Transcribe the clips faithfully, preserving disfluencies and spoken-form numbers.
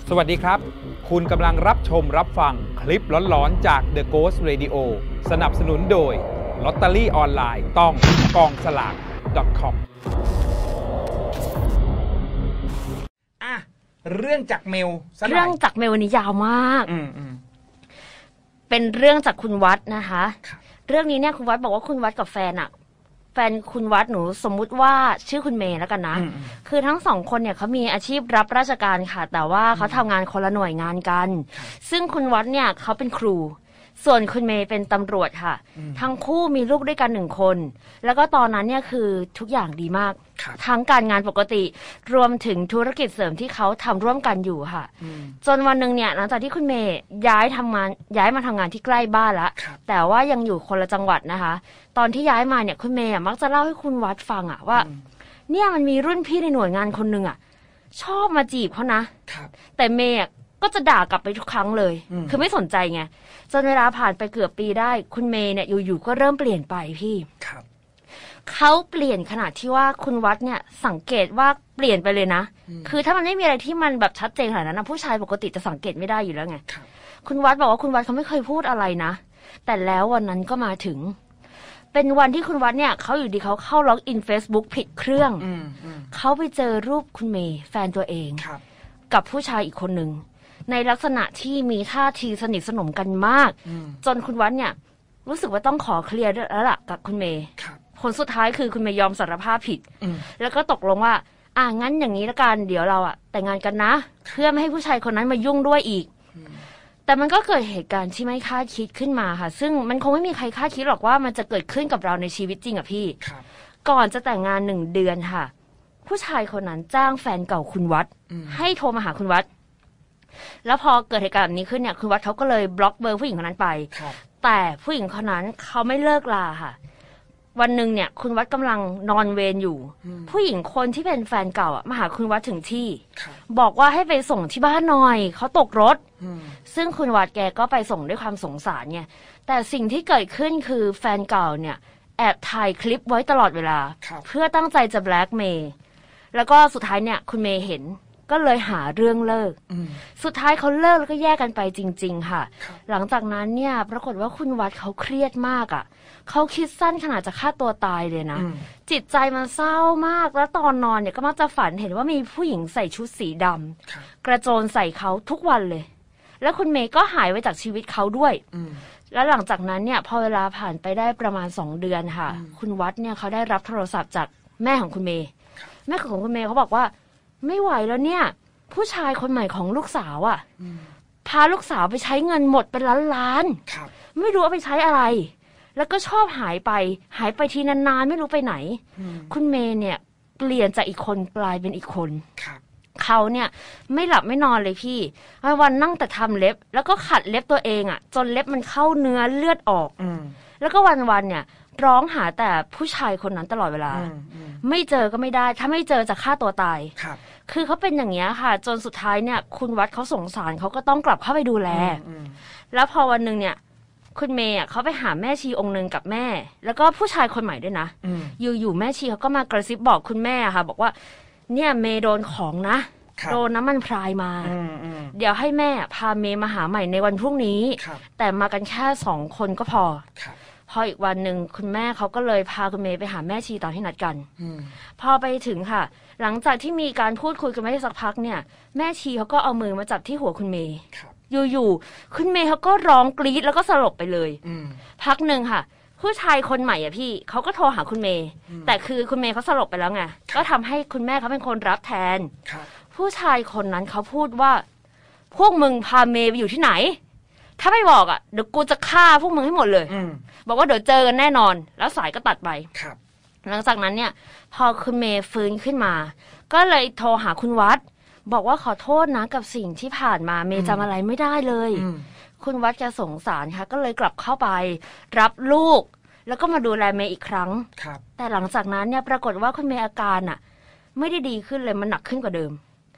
สวัสดีครับคุณกำลังรับชมรับฟังคลิปหลอนๆจาก The Ghost Radio สนับสนุนโดยลอตเตอรี่ออนไลน์ต้องกองสลาก .com อ่ะเรื่องจากเมลเรื่องจากเมลนี้ยาวมากอืมเป็นเรื่องจากคุณวัดนะคะเรื่องนี้เนี่ยคุณวัดบอกว่าคุณวัดกับแฟนอะแฟนคุณวัดหนูสมมุติว่าชื่อคุณเมย์แล้วกันนะคือทั้งสองคนเนี่ยเขามีอาชีพรับราชการค่ะแต่ว่าเขาทำงานคนละหน่วยงานกันซึ่งคุณวัดเนี่ยเขาเป็นครูส่วนคุณเมย์เป็นตำรวจค่ะทั้งคู่มีลูกด้วยกันหนึ่งคนแล้วก็ตอนนั้นเนี่ยคือทุกอย่างดีมากทั้งการงานปกติรวมถึงธุรกิจเสริมที่เขาทำร่วมกันอยู่ค่ะจนวันหนึ่งเนี่ยหลังจากที่คุณเมย์ย้ายทำงานย้ายมาทำงานที่ใกล้บ้านแล้วแต่ว่ายังอยู่คนละจังหวัดนะคะตอนที่ย้ายมาเนี่ยคุณเมย์มักจะเล่าให้คุณวัดฟังอะว่าเนี่ยมันมีรุ่นพี่ในหน่วยงานคนหนึ่งอะชอบมาจีบเขานะแต่เมย์ก็จะด่ากลับไปทุกครั้งเลยคือไม่สนใจไงจนเวลาผ่านไปเกือบปีได้คุณเมย์เนี่ยอยู่ๆก็เริ่มเปลี่ยนไปพี่เขาเปลี่ยนขนาดที่ว่าคุณวัดเนี่ยสังเกตว่าเปลี่ยนไปเลยนะคือถ้ามันไม่มีอะไรที่มันแบบชัดเจนขนาดนั้นนะผู้ชายปกติจะสังเกตไม่ได้อยู่แล้วไงคุณวัดบอกว่าคุณวัดเขาไม่เคยพูดอะไรนะแต่แล้ววันนั้นก็มาถึงเป็นวันที่คุณวัดเนี่ยเขาอยู่ดีเขาเข้าล็อกอิน Facebook ผิดเครื่องเขาไปเจอรูปคุณเมย์แฟนตัวเองกับผู้ชายอีกคนหนึ่งในลักษณะที่มีท่าทีสนิทสนมกันมากจนคุณวัดเนี่ยรู้สึกว่าต้องขอเคลียร์แล้วล่ะกับคุณเมย์ผลสุดท้ายคือคุณเมย์ยอมสารภาพผิดแล้วก็ตกลงว่าอ่ะงั้นอย่างนี้ละกันเดี๋ยวเราอ่ะแต่งงานกันนะเพื่อไม่ให้ผู้ชายคนนั้นมายุ่งด้วยอีกแต่มันก็เกิดเหตุการณ์ที่ไม่คาดคิดขึ้นมาค่ะซึ่งมันคงไม่มีใครคาดคิดหรอกว่ามันจะเกิดขึ้นกับเราในชีวิตจริงอ่ะพี่ก่อนจะแต่งงานหนึ่งเดือนค่ะผู้ชายคนนั้นจ้างแฟนเก่าคุณวัดให้โทรมาหาคุณวัดแล้วพอเกิดเหตุการณ์แบบนี้ขึ้นเนี่ยคุณวัดเขาก็เลยบล็อกเบอร์ผู้หญิงคนนั้นไปแต่ผู้หญิงคนนั้นเขาไม่เลิกลาค่ะวันหนึ่งเนี่ยคุณวัดกำลังนอนเวรอยู่ผู้หญิงคนที่เป็นแฟนเก่าอ่ะมาหาคุณวัดถึงที่บอกว่าให้ไปส่งที่บ้านหน่อยเขาตกรถซึ่งคุณวัดแกก็ไปส่งด้วยความสงสารไงแต่สิ่งที่เกิดขึ้นคือแฟนเก่าเนี่ยแอบถ่ายคลิปไว้ตลอดเวลาเพื่อตั้งใจจะแบล็กเมย์แล้วก็สุดท้ายเนี่ยคุณเมย์เห็นก็เลยหาเรื่องเลิกสุดท้ายเขาเลิกแล้วก็แยกกันไปจริงๆค่ะหลังจากนั้นเนี่ยปรากฏว่าคุณวัดเขาเครียดมากอ่ะเขาคิดสั้นขนาดจะฆ่าตัวตายเลยนะจิตใจมันเศร้ามากแล้วตอนนอนเนี่ยก็มักจะฝันเห็นว่ามีผู้หญิงใส่ชุดสีดำกระโจนใส่เขาทุกวันเลยแล้วคุณเมย์ก็หายไปจากชีวิตเขาด้วยแล้วหลังจากนั้นเนี่ยพอเวลาผ่านไปได้ประมาณสองเดือนค่ะคุณวัดเนี่ยเขาได้รับโทรศัพท์จากแม่ของคุณเมย์แม่ของคุณเมย์เขาบอกว่าไม่ไหวแล้วเนี่ยผู้ชายคนใหม่ของลูกสาวอ่ะพาลูกสาวไปใช้เงินหมดเป็นล้านล้านไม่รู้เอาไปใช้อะไรแล้วก็ชอบหายไปหายไปทีนานๆไม่รู้ไปไหนคุณเมย์เนี่ยเปลี่ยนจากอีกคนกลายเป็นอีกคนเขาเนี่ยไม่หลับไม่นอนเลยพี่วันนั่งแต่ทำเล็บแล้วก็ขัดเล็บตัวเองอ่ะจนเล็บมันเข้าเนื้อเลือดออกแล้วก็วันๆเนี่ยร้องหาแต่ผู้ชายคนนั้นตลอดเวลาไม่เจอก็ไม่ได้ถ้าไม่เจอจะฆ่าตัวตายคือเขาเป็นอย่างนี้ค่ะจนสุดท้ายเนี่ยคุณวัดเขาสงสารเขาก็ต้องกลับเข้าไปดูแลแล้วพอวันนึงเนี่ยคุณเมย์เขาไปหาแม่ชีองค์นึงกับแม่แล้วก็ผู้ชายคนใหม่ด้วยนะอยู่ๆแม่ชีเขาก็มากระซิบบอกคุณแม่ค่ะบอกว่าเนี่ยเมย์โดนของนะโดนน้ำมันพรายมาเดี๋ยวให้แม่พาเมย์มาหาใหม่ในวันพรุ่งนี้แต่มากันแค่สองคนก็พอพออีกวันหนึ่งคุณแม่เขาก็เลยพาคุณเมย์ไปหาแม่ชีตอนที่นัดกันพอไปถึงค่ะหลังจากที่มีการพูดคุยกันไม่ได้สักพักเนี่ยแม่ชีเขาก็เอามือมาจับที่หัวคุณเมย์อยู่ๆคุณเมย์เขาก็ร้องกรี๊ดแล้วก็สลบไปเลยพักหนึ่งค่ะผู้ชายคนใหม่อ่ะพี่เขาก็โทรหาคุณเมย์แต่คือคุณเมย์เขาสลบไปแล้วไงก็ทำให้คุณแม่เขาเป็นคนรับแทนผู้ชายคนนั้นเขาพูดว่าพวกมึงพาเมย์ไปอยู่ที่ไหนถ้าไม่บอกอ่ะเดี๋ยวกูจะฆ่าพวกมึงให้หมดเลยบอกว่าเดี๋ยวเจอกันแน่นอนแล้วสายก็ตัดไปหลังจากนั้นเนี่ยพอคุณเมย์ฟื้นขึ้นมาก็เลยโทรหาคุณวัดบอกว่าขอโทษนะกับสิ่งที่ผ่านมาเมย์จำอะไรไม่ได้เลยคุณวัดจะสงสารค่ะก็เลยกลับเข้าไปรับลูกแล้วก็มาดูแลเมย์อีกครั้งแต่หลังจากนั้นเนี่ยปรากฏว่าคุณเมย์อาการอ่ะไม่ได้ดีขึ้นเลยมันหนักขึ้นกว่าเดิม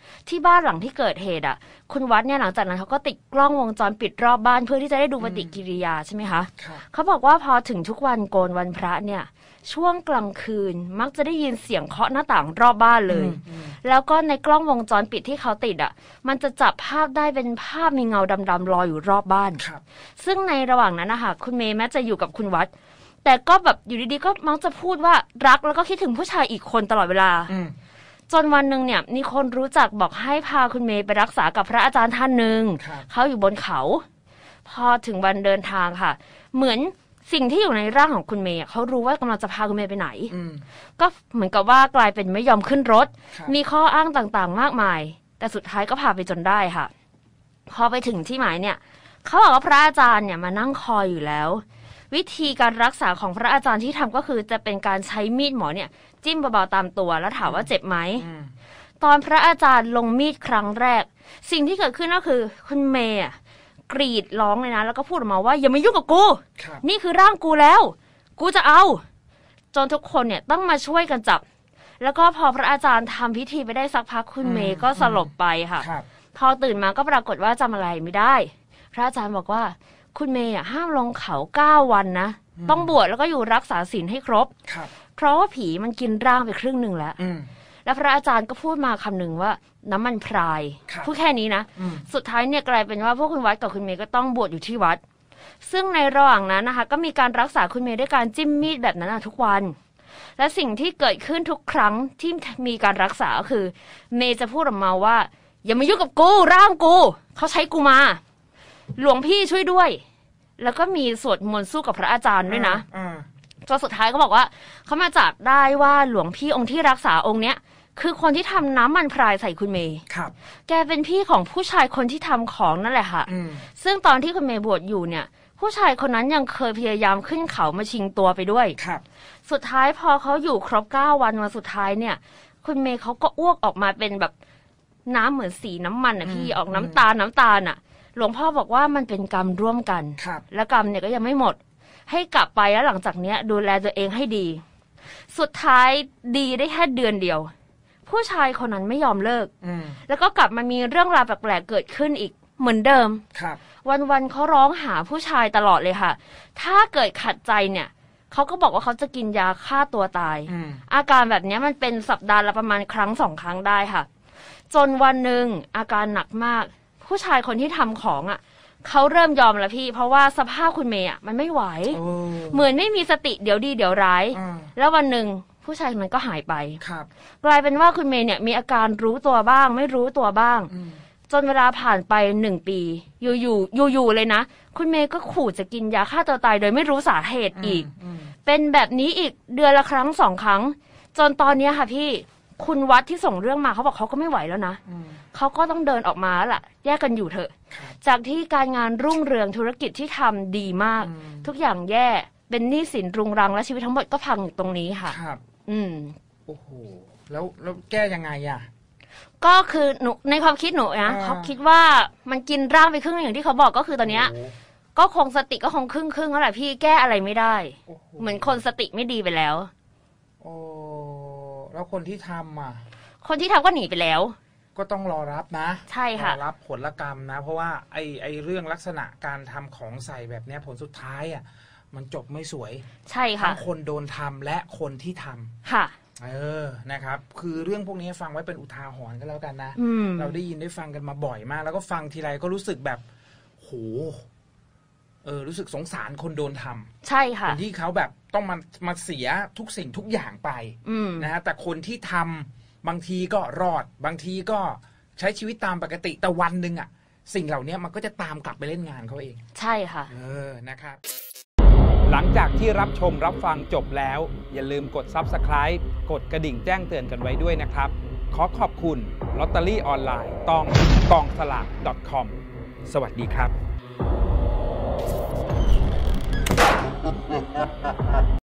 ที่บ้านหลังที่เกิดเหตุอ่ะคุณวัดเนี่ยหลังจากนั้นเขาก็ติดกล้องวงจรปิดรอบบ้านเพื่อที่จะได้ดูปฏิกิริยาใช่ไหมคะเขาบอกว่าพอถึงทุกวันโกนวันพระเนี่ยช่วงกลางคืนมักจะได้ยินเสียงเคาะหน้าต่างรอบบ้านเลยแล้วก็ในกล้องวงจรปิดที่เขาติดอ่ะมันจะจับภาพได้เป็นภาพมีเงาดำๆลอยอยู่รอบบ้านซึ่งในระหว่างนั้นนะคะคุณเมย์แม้จะอยู่กับคุณวัดแต่ก็แบบอยู่ดีๆก็มักจะพูดว่ารักแล้วก็คิดถึงผู้ชายอีกคนตลอดเวลาจนวันหนึ่งเนี่ยมีคนรู้จักบอกให้พาคุณเมย์ไปรักษากับพระอาจารย์ท่านหนึ่งเขาอยู่บนเขาพอถึงวันเดินทางค่ะเหมือนสิ่งที่อยู่ในร่างของคุณเมย์เขารู้ว่ากำลังจะพาคุณเมย์ไปไหนก็เหมือนกับว่ากลายเป็นไม่ยอมขึ้นรถมีข้ออ้างต่างๆมากมายแต่สุดท้ายก็พาไปจนได้ค่ะพอไปถึงที่หมายเนี่ยเขาบอกว่าพระอาจารย์เนี่ยมานั่งคอยอยู่แล้ววิธีการรักษาของพระอาจารย์ที่ทำก็คือจะเป็นการใช้มีดหมอเนี่ยจิ้มเบาๆตามตัวแล้วถามว่าเจ็บไหมตอนพระอาจารย์ลงมีดครั้งแรกสิ่งที่เกิดขึ้นก็คือคุณเมย์กรีดร้องเลยนะแล้วก็พูดออกมาว่าอย่ามายุ่งกับกูนี่คือร่างกูแล้วกูจะเอาจนทุกคนเนี่ยต้องมาช่วยกันจับแล้วก็พอพระอาจารย์ทำพิธีไปได้สักพักคุณเมย์ก็สลบไปค่ะพอตื่นมาก็ปรากฏว่าจำอะไรไม่ได้พระอาจารย์บอกว่าคุณเมย์ห้ามลงเขาเก้าวันนะต้องบวชแล้วก็อยู่รักษาศีลให้ครบเพราะว่าผีมันกินร่างไปครึ่งหนึ่งแล้วแล้วพระอาจารย์ก็พูดมาคำหนึ่งว่าน้ำมันพรายพูดแค่นี้นะสุดท้ายเนี่ยกลายเป็นว่าพวกคุณวัดกับคุณเมย์ก็ต้องบวชอยู่ที่วัดซึ่งในระหว่างนั้นนะคะก็มีการรักษาคุณเมย์ด้วยการจิ้มมีดแบบนั้นทุกวันและสิ่งที่เกิดขึ้นทุกครั้งที่มีการรักษาก็คือเมย์จะพูดออกมาว่าอย่ามายุ่งกับกูร่างกูเขาใช้กูมาหลวงพี่ช่วยด้วยแล้วก็มีสวดมนต์สู้กับพระอาจารย์ด้วยนะจนสุดท้ายก็บอกว่าเขามาจับได้ว่าหลวงพี่องค์ที่รักษาองค์เนี้ยคือคนที่ทำน้ำมันพรายใส่คุณเมย์ครับแกเป็นพี่ของผู้ชายคนที่ทำของนั่นแหละค่ะซึ่งตอนที่คุณเมย์บวชอยู่เนี่ยผู้ชายคนนั้นยังเคยพยายามขึ้นเขามาชิงตัวไปด้วยครับสุดท้ายพอเขาอยู่ครบเก้าวันวันสุดท้ายเนี่ยคุณเมย์เขาก็อ้วกออกมาเป็นแบบน้ำเหมือนสีน้ำมันอ่ะพี่ออกน้ำตาลน้ำตาลอ่ะหลวงพ่อบอกว่ามันเป็นกรรมร่วมกันและกรรมเนี่ยก็ยังไม่หมดให้กลับไปแล้วหลังจากเนี้ยดูแลตัวเองให้ดีสุดท้ายดีได้แค่เดือนเดียวผู้ชายคนนั้นไม่ยอมเลิกแล้วก็กลับมามีเรื่องราวแปลกๆเกิดขึ้นอีกเหมือนเดิมวันๆเขาร้องหาผู้ชายตลอดเลยค่ะถ้าเกิดขัดใจเนี่ยเขาก็บอกว่าเขาจะกินยาฆ่าตัวตายอาการแบบนี้มันเป็นสัปดาห์ละประมาณครั้งสองครั้งได้ค่ะจนวันหนึ่งอาการหนักมากผู้ชายคนที่ทำของอ่ะเขาเริ่มยอมแล้วพี่เพราะว่าสภาพคุณเมย์อ่ะมันไม่ไหวเหมือนไม่มีสติเดี๋ยวดีเดี๋ยวร้ายแล้ววันหนึ่งผู้ชายมันก็หายไปกลายเป็นว่าคุณเมย์เนี่ยมีอาการรู้ตัวบ้างไม่รู้ตัวบ้างจนเวลาผ่านไปหนึ่งปีอยู่ๆอยู่ๆเลยนะคุณเมย์ก็ขู่จะกินยาฆ่าตัวตายโดยไม่รู้สาเหตุอีกเป็นแบบนี้อีกเดือนละครั้งสองครั้งจนตอนนี้ค่ะพี่คุณวัดที่ส่งเรื่องมาเขาบอกเขาก็ไม่ไหวแล้วนะเขาก็ต้องเดินออกมาแล้วล่ะแยกกันอยู่เถอะจากที่การงานรุ่งเรืองธุรกิจที่ทำดีมากทุกอย่างแย่เป็นหนี้สินรุงรังและชีวิตทั้งหมดก็พังอยู่ตรงนี้ค่ะครับอืมโอ้โหแล้วแล้วแก้ยังไงอ่ะก็คือหนูในความคิดหนูนะเขาคิดว่ามันกินร่างไปครึ่งอย่างที่เขาบอกก็คือตอนเนี้ยก็คงสติก็คงครึ่งครึ่งแล้วแหละพี่แก้อะไรไม่ได้เหมือนคนสติไม่ดีไปแล้วโอ้แล้วคนที่ทำอ่ะคนที่ทำก็หนีไปแล้วก็ต้องรอรับนะใช่ค่ะรอรับผลกรรมนะเพราะว่าไอ้ไอ้เรื่องลักษณะการทำของใส่แบบนี้ผลสุดท้ายอ่ะมันจบไม่สวยใช่ค่ะทั้งคนโดนทำและคนที่ทำค่ะเออนะครับคือเรื่องพวกนี้ฟังไว้เป็นอุทาหรณ์ก็แล้วกันนะเราได้ยินได้ฟังกันมาบ่อยมากแล้วก็ฟังทีไรก็รู้สึกแบบโหเออรู้สึกสงสารคนโดนทำใช่ค่ะคนที่เขาแบบต้องมามาเสียทุกสิ่งทุกอย่างไปนะฮะแต่คนที่ทำบางทีก็รอดบางทีก็ใช้ชีวิตตามปกติแต่วันหนึ่งอ่ะสิ่งเหล่านี้มันก็จะตามกลับไปเล่นงานเขาเองใช่ค่ะเออนะครับหลังจากที่รับชมรับฟังจบแล้วอย่าลืมกด ซับสไครบ์ กดกระดิ่งแจ้งเตือนกันไว้ด้วยนะครับขอขอบคุณลอตเตอรี่ออนไลน์ต้องกองสลาก .com สวัสดีครับ